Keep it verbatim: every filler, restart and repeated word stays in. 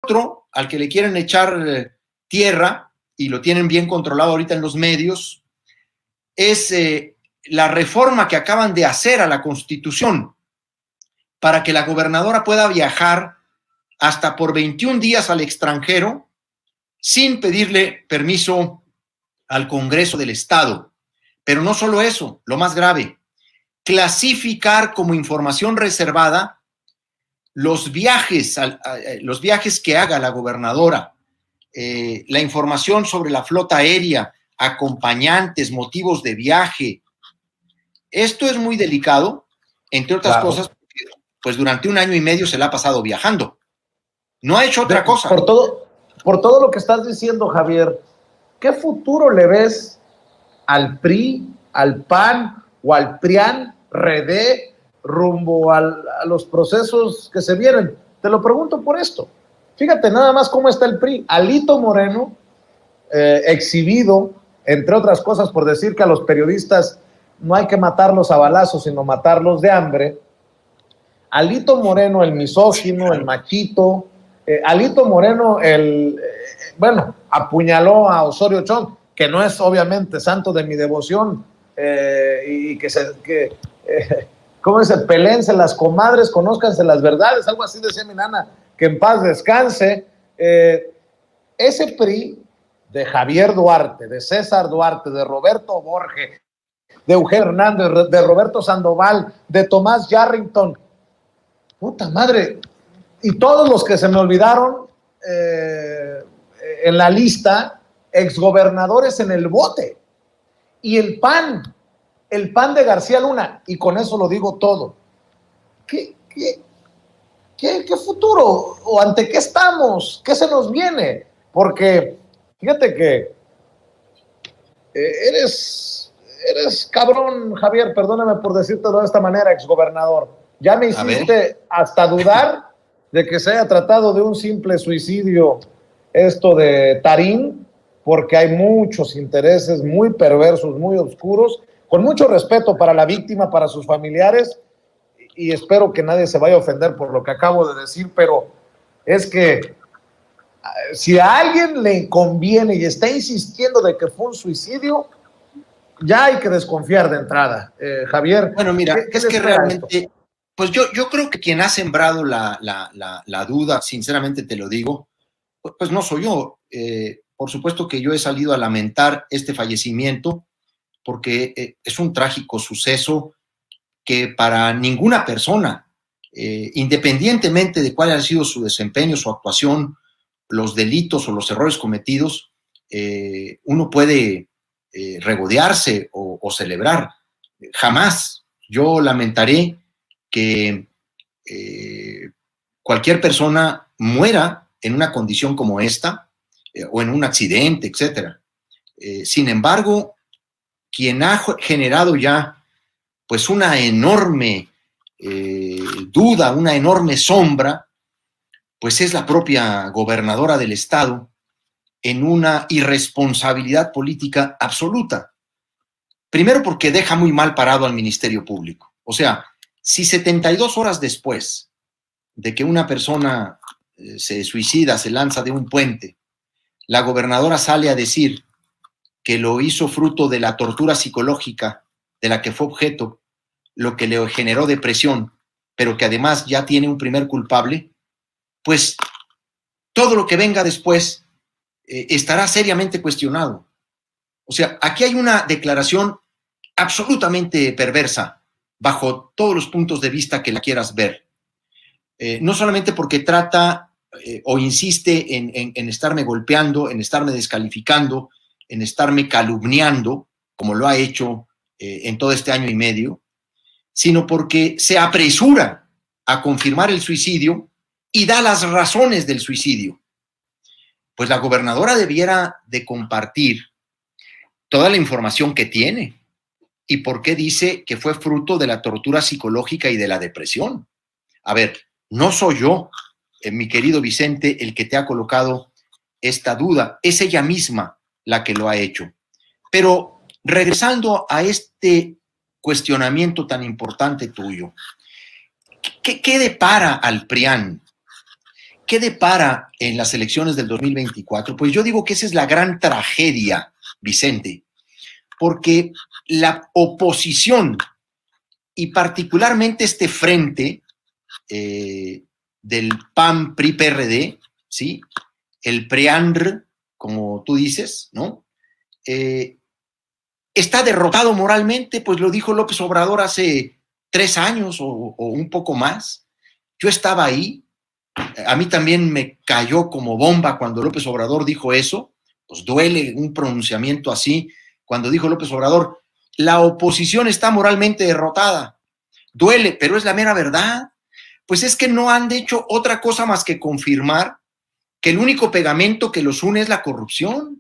otro al que le quieren echar eh, tierra, y lo tienen bien controlado ahorita en los medios, es eh, la reforma que acaban de hacer a la Constitución para que la gobernadora pueda viajar hasta por veintiún días al extranjero sin pedirle permiso al Congreso del Estado. Pero no solo eso, lo más grave, clasificar como información reservada los viajes, los viajes que haga la gobernadora, eh, la información sobre la flota aérea, acompañantes, motivos de viaje. Esto es muy delicado, entre otras claro. cosas, pues durante un año y medio se la ha pasado viajando. No ha hecho otra de, cosa. Por todo, por todo lo que estás diciendo, Javier, ¿qué futuro le ves al P R I, al P A N o al PRIAN, REDE, rumbo al, a los procesos que se vienen? Te lo pregunto por esto. Fíjate nada más cómo está el P R I. Alito Moreno, eh, exhibido, entre otras cosas, por decir que a los periodistas no hay que matarlos a balazos, sino matarlos de hambre. Alito Moreno, el misógino, el machito, eh, Alito Moreno, el, eh, bueno, apuñaló a Osorio Chong, que no es obviamente santo de mi devoción, eh, y que se, que, eh, ¿cómo dice? Peléense las comadres, conózcanse las verdades, algo así decía mi nana, que en paz descanse. Eh, ese P R I de Javier Duarte, de César Duarte, de Roberto Borges, de Eugenio Hernández, de Roberto Sandoval, de Tomás Yarrington, puta madre, y todos los que se me olvidaron eh, en la lista, exgobernadores en el bote, y el P A N, el P A N de García Luna, y con eso lo digo todo. ¿Qué, qué, qué, qué futuro? ¿O ante qué estamos? ¿Qué se nos viene? Porque, fíjate que eh, eres, eres cabrón, Javier, perdóname por decírtelo de esta manera, exgobernador. Ya me hiciste hasta dudar de que se haya tratado de un simple suicidio esto de Tarín, porque hay muchos intereses muy perversos, muy oscuros, con mucho respeto para la víctima, para sus familiares, y espero que nadie se vaya a ofender por lo que acabo de decir, pero es que si a alguien le conviene y está insistiendo de que fue un suicidio, ya hay que desconfiar de entrada. Eh, Javier. Bueno, mira, ¿qué, qué es que realmente... esto? Pues yo, yo creo que quien ha sembrado la, la, la, la duda, sinceramente te lo digo, pues, pues no soy yo. Eh, por supuesto que yo he salido a lamentar este fallecimiento porque eh, es un trágico suceso que para ninguna persona, eh, independientemente de cuál haya sido su desempeño, su actuación, los delitos o los errores cometidos, eh, uno puede eh, regodearse o, o celebrar. Jamás yo lamentaré que eh, cualquier persona muera en una condición como esta, eh, o en un accidente, etcétera. Eh, sin embargo, quien ha generado ya pues una enorme eh, duda, una enorme sombra, pues es la propia gobernadora del estado en una irresponsabilidad política absoluta. Primero porque deja muy mal parado al Ministerio Público. O sea, si setenta y dos horas después de que una persona eh, se suicida, se lanza de un puente, la gobernadora sale a decir que lo hizo fruto de la tortura psicológica de la que fue objeto, lo que le generó depresión, pero que además ya tiene un primer culpable, pues todo lo que venga después eh, estará seriamente cuestionado. O sea, aquí hay una declaración absolutamente perversa bajo todos los puntos de vista que la quieras ver. Eh, no solamente porque trata eh, o insiste en, en, en estarme golpeando, en estarme descalificando, en estarme calumniando, como lo ha hecho eh, en todo este año y medio, sino porque se apresura a confirmar el suicidio y da las razones del suicidio. Pues la gobernadora debiera de compartir toda la información que tiene y por qué dice que fue fruto de la tortura psicológica y de la depresión. A ver, no soy yo, eh, mi querido Vicente, el que te ha colocado esta duda, es ella misma la que lo ha hecho. Pero regresando a este cuestionamiento tan importante tuyo, ¿qué, qué depara al PRIAN? ¿qué depara en las elecciones del dos mil veinticuatro? Pues yo digo que esa es la gran tragedia, Vicente, porque la oposición y particularmente este frente eh, del P A N, P R I, P R D, ¿sí? El PRIANR, como tú dices, ¿no? Eh, está derrotado moralmente, pues lo dijo López Obrador hace tres años o, o un poco más. Yo estaba ahí, a mí también me cayó como bomba cuando López Obrador dijo eso, pues duele un pronunciamiento así, cuando dijo López Obrador, la oposición está moralmente derrotada, duele, pero es la mera verdad. Pues es que no han hecho otra cosa más que confirmar que el único pegamento que los une es la corrupción.